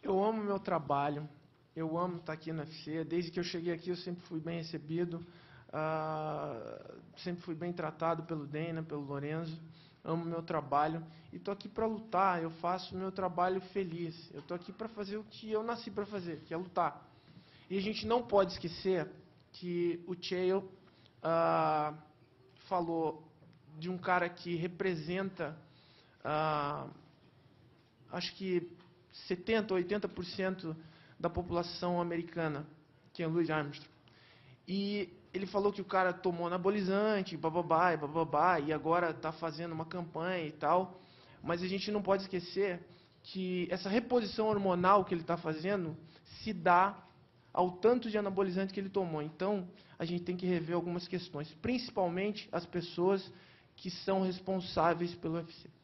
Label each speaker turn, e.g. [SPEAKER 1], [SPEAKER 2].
[SPEAKER 1] Eu amo meu trabalho, eu amo estar aqui no UFC. Desde que eu cheguei aqui, eu sempre fui bem recebido, sempre fui bem tratado pelo Dana, pelo Lorenzo. Amo meu trabalho e estou aqui para lutar. Eu faço meu trabalho feliz. Eu estou aqui para fazer o que eu nasci para fazer, que é lutar. E a gente não pode esquecer que o Chael falou de um cara que representa, acho que 70% ou 80% da população americana, que é Louis Armstrong. E ele falou que o cara tomou anabolizante, bababá, e agora está fazendo uma campanha e tal. Mas a gente não pode esquecer que essa reposição hormonal que ele está fazendo se dá ao tanto de anabolizante que ele tomou. Então, a gente tem que rever algumas questões, principalmente as pessoas que são responsáveis pelo UFC.